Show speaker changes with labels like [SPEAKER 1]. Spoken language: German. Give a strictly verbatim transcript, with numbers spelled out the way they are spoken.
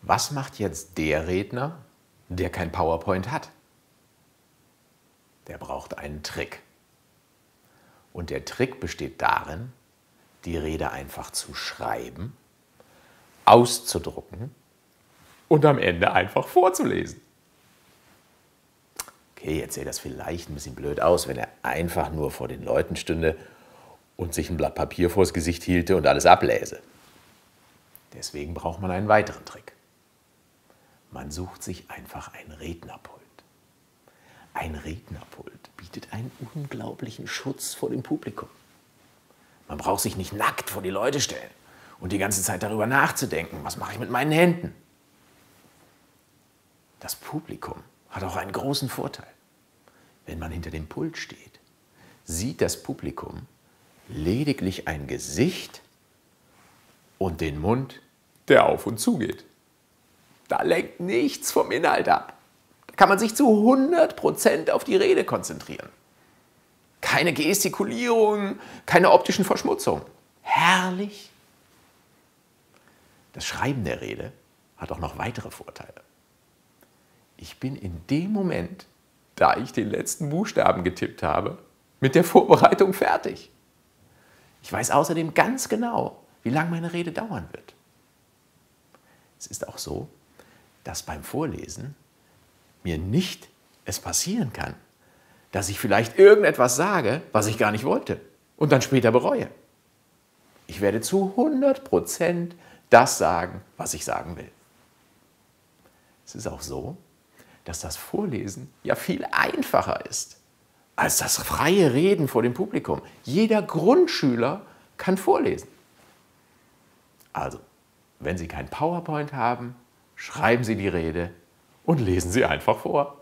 [SPEAKER 1] Was macht jetzt der Redner, der kein PowerPoint hat? Der braucht einen Trick. Und der Trick besteht darin, die Rede einfach zu schreiben, auszudrucken und am Ende einfach vorzulesen. Okay, jetzt sähe das vielleicht ein bisschen blöd aus, wenn er einfach nur vor den Leuten stünde und sich ein Blatt Papier vors Gesicht hielte und alles abläse. Deswegen braucht man einen weiteren Trick. Man sucht sich einfach ein Rednerpult. Ein Rednerpult bietet einen unglaublichen Schutz vor dem Publikum. Man braucht sich nicht nackt vor die Leute stellen und die ganze Zeit darüber nachzudenken, was mache ich mit meinen Händen. Das Publikum hat auch einen großen Vorteil. Wenn man hinter dem Pult steht, sieht das Publikum lediglich ein Gesicht und den Mund, der auf und zu geht. Da lenkt nichts vom Inhalt ab. Da kann man sich zu hundert Prozent auf die Rede konzentrieren. Keine Gestikulierung, keine optischen Verschmutzungen. Herrlich! Das Schreiben der Rede hat auch noch weitere Vorteile. Ich bin in dem Moment, da ich den letzten Buchstaben getippt habe, mit der Vorbereitung fertig. Ich weiß außerdem ganz genau, wie lange meine Rede dauern wird. Es ist auch so, dass beim Vorlesen mir nicht es passieren kann, dass ich vielleicht irgendetwas sage, was ich gar nicht wollte und dann später bereue. Ich werde zu hundert Prozent das sagen, was ich sagen will. Es ist auch so, dass das Vorlesen ja viel einfacher ist als das freie Reden vor dem Publikum. Jeder Grundschüler kann vorlesen. Also, wenn Sie kein PowerPoint haben, schreiben Sie die Rede und lesen Sie einfach vor.